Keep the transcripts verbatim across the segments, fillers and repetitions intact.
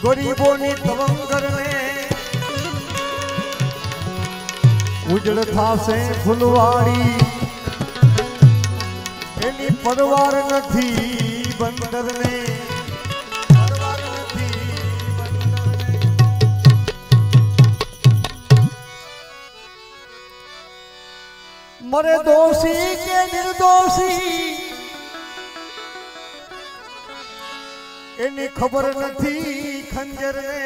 गरीबोनी तवंगर ने उजड़ थासे फुलवाड़ी एनी परवार नथी बंदर ने परवार नथी बंदर ने मरे दोषी के निर्दोषी एनी खबर नथी खंजर ने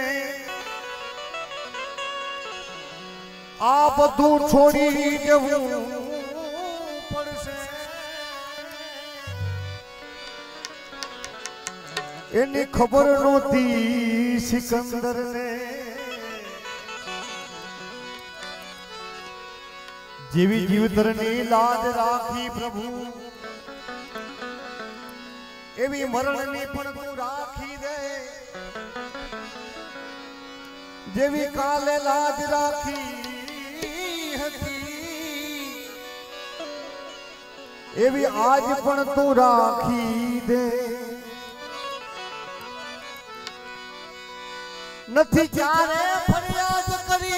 आ बधु छोड़ी जवू पड़से एनी खबर नोती सिकंदर ने जीवी जीवतर ने लाज राखी प्रभु एवी मरण ने पण तू राखी दे जेवी काले लाज राखी हती एवी आज पण तू राखी दे नथी चारे फरियाद करी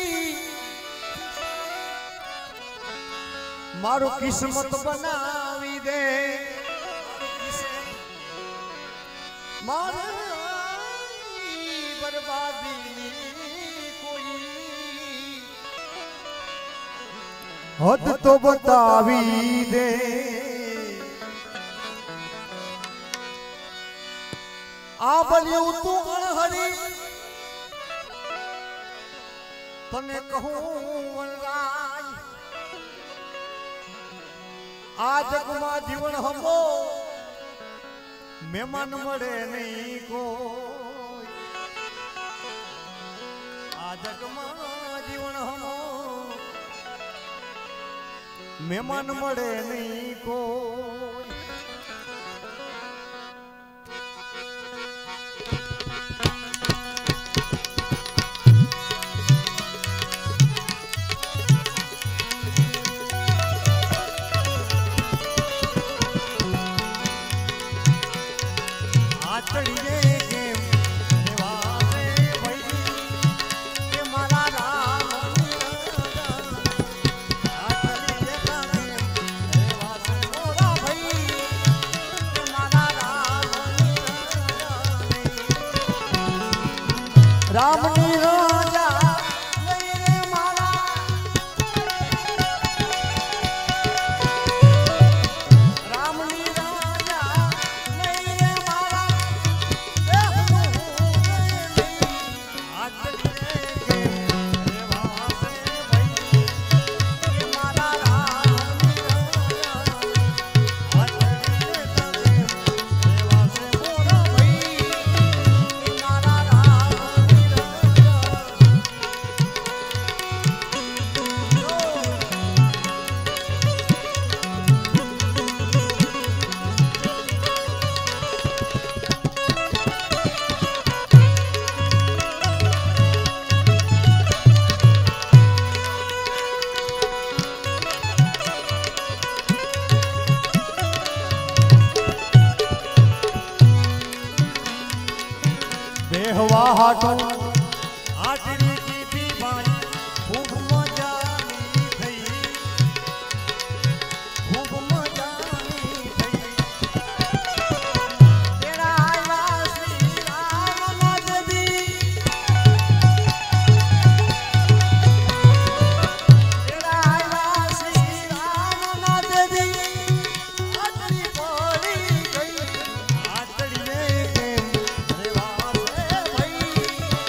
मारू किस्मत बनावी दे मारी बर्बादी कोई हद तो बतावी दे आ बलियो तू अणहरी तने कहूं वनराज आ जगमा जीवन हमो मेहमान मरे नहीं कोई आ जगमा जीवन हमो मेहमान मरे नहीं कोई रामनी राजा मेरे माला रामनी राजा मेरे माला देहवा हाटो आटरी की भी बाई खूब मजानी थई खूब मजानी थई तेरा आया श्री राम नदी तेरा आया श्री राम नदी आटरी पड़ी गई आटरी ने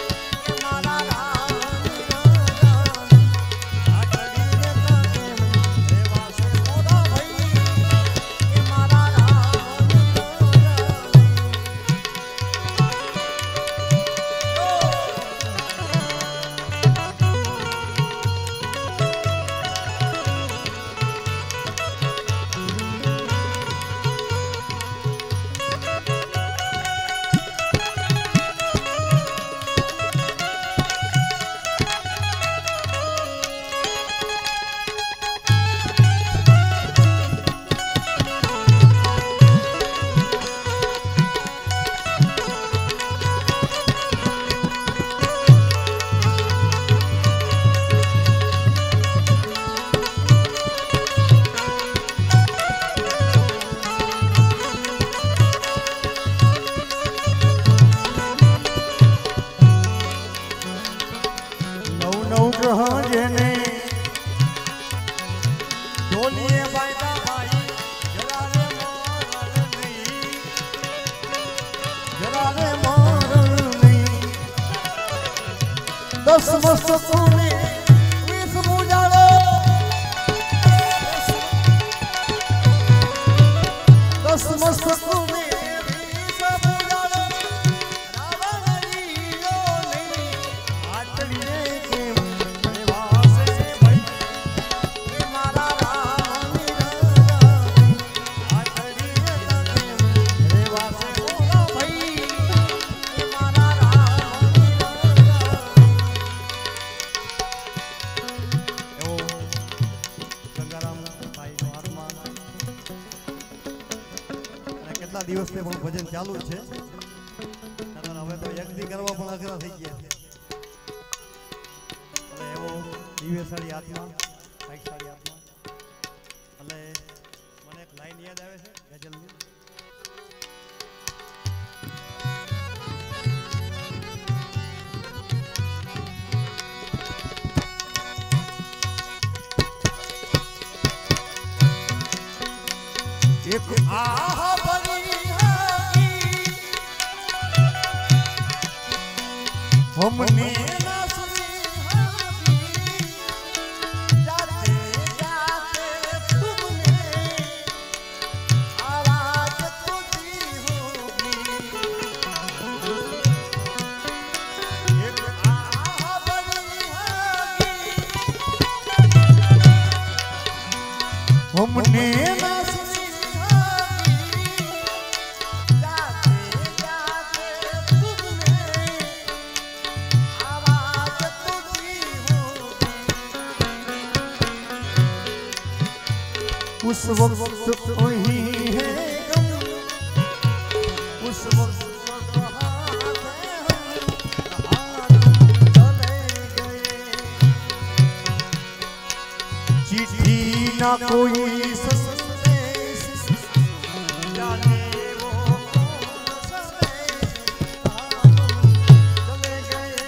કેટલા દિવસથી પણ ભજન ચાલુ છે નકર હવે તો એક દી કરવા પણ અઘરા થઈ ગયા છે એટલે એવો દિવ્યશાળી આત્મા સાક્ષાળી આત્મા એટલે મને એક લાઈન યાદ આવે છે ગઝલની एक आह भरी होगी हमने ना सुनी होगी जाते जाते तुमने आवाज तो दी होगी एक आह भरी होगी हमने ना उस वक्त वही है गम उस वक्त चिट्ठी ना कोई संदेश जाने वो चले गए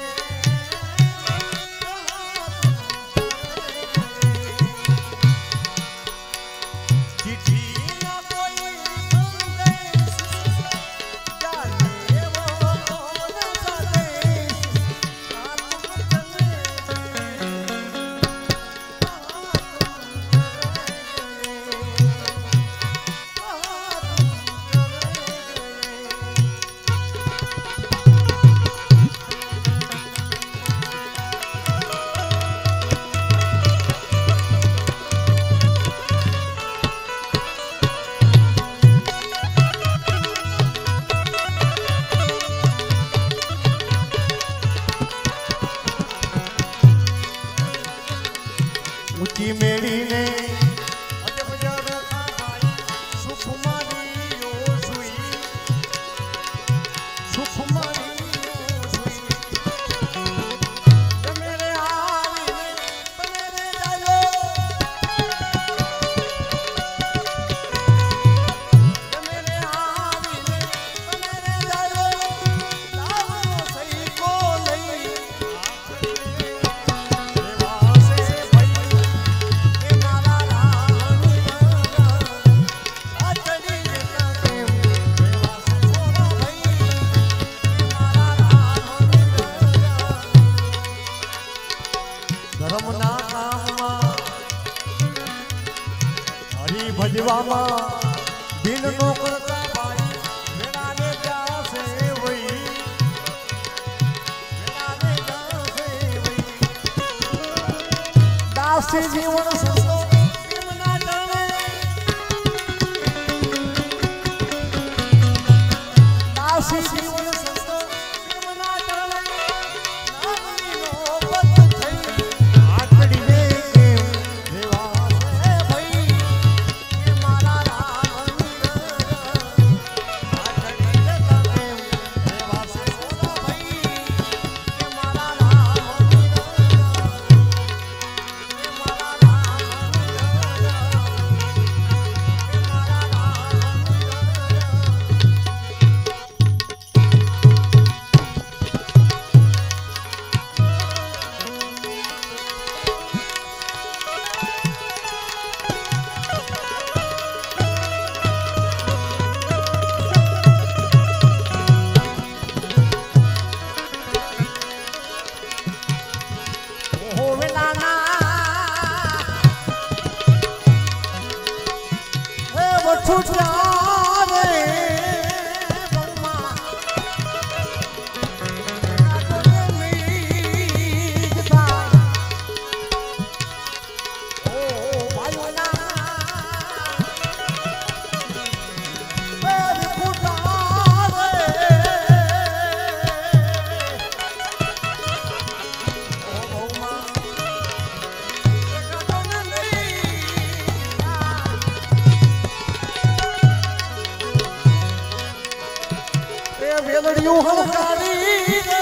ऊंची मेरी ने अजब जरो खाई सुखमारी ओ सुई सुखमारी ओ सुई जब मेरे हारी ने मेरे जायो जब मेरे हारी ने मेरे जायो लावो सही को लई भजवामा दिल नो करता भाई मेरा ने जा से वही मेरा ने जा से वही दास जीवन संतो ना जाने दास जीवन संतो ना जाने नानी नो बत થઈ આકડી રે કે દેવા છે ભાઈ મેલડિયું હલકારી રે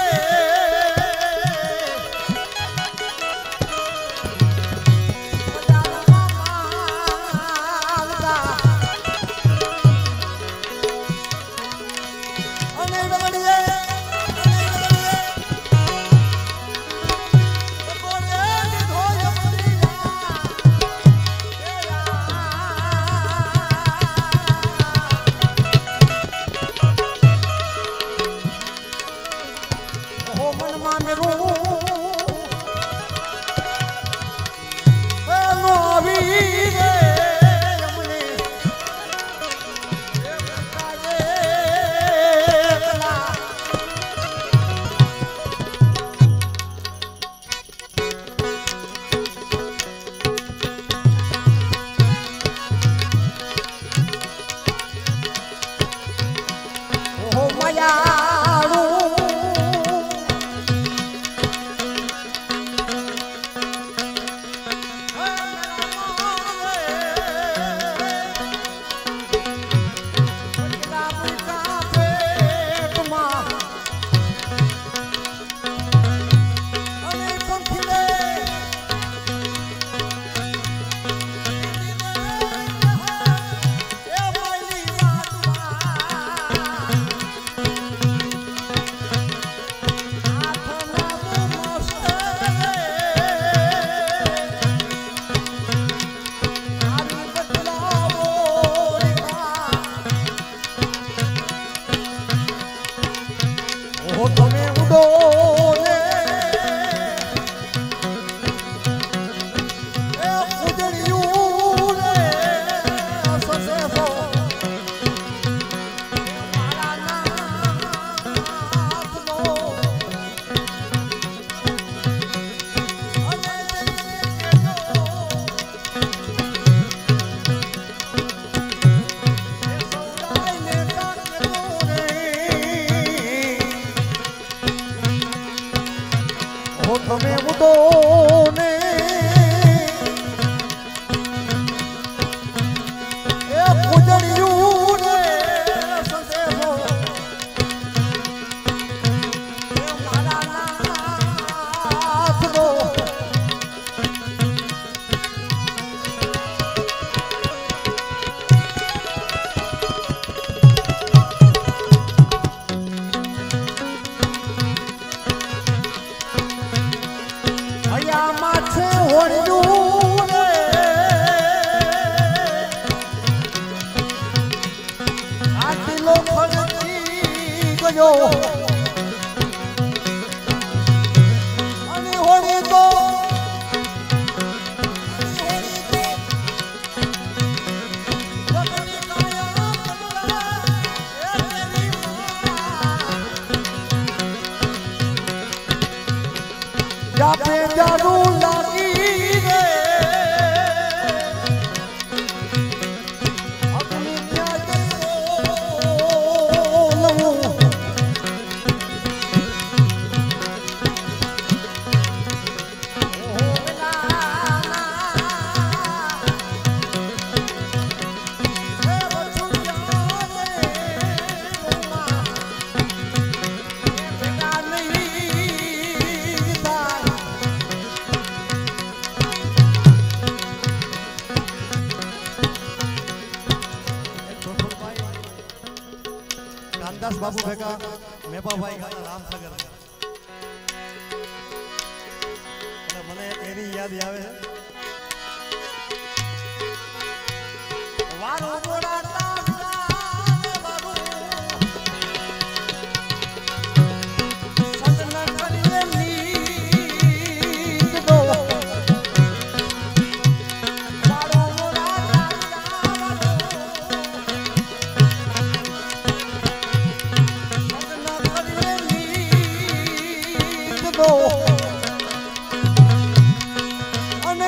તમે ઉડો ને એ પૂજણિયું ને સંદેશો એ મારા નાથનો માથે હોળ્યું રે આટલો ખર્ચી ગયો અને હોળી તો જાપે જારું લાગી રે અગ્નિ રામદાસ બાબુ ભેગા મેપાભાઈ ગાતા રામસાગર અને મને એની યાદ આવે વારો બોડાતા વારો સજન કરીએ નીત દો વારો બોડાતા અને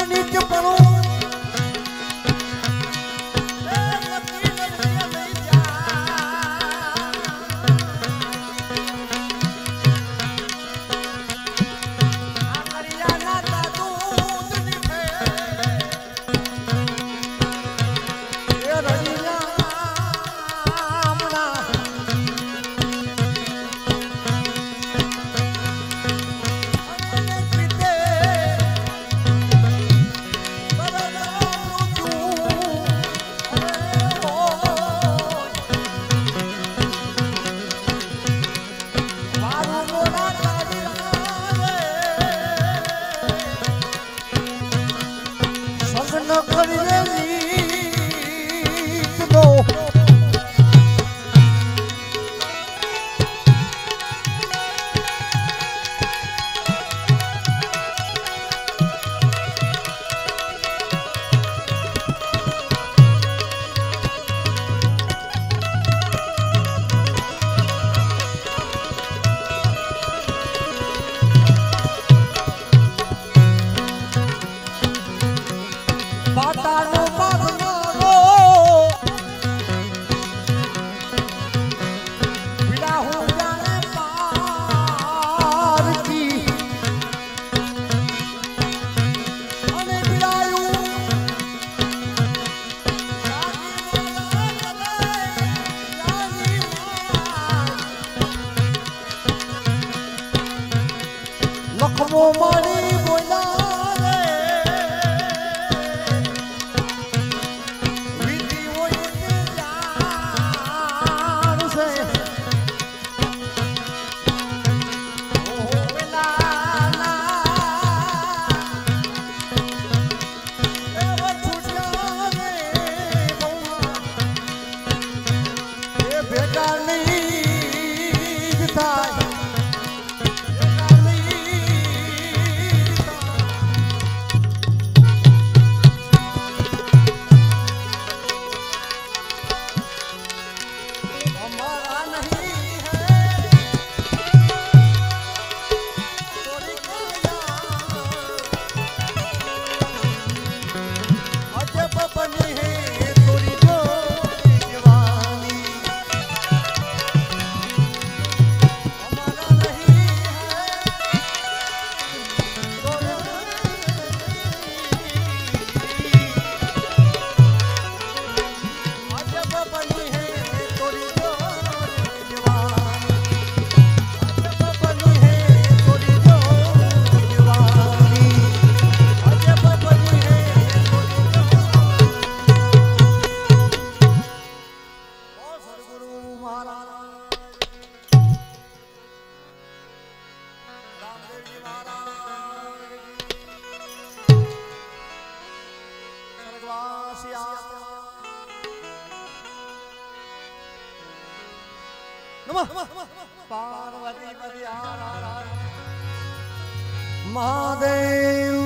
महादेव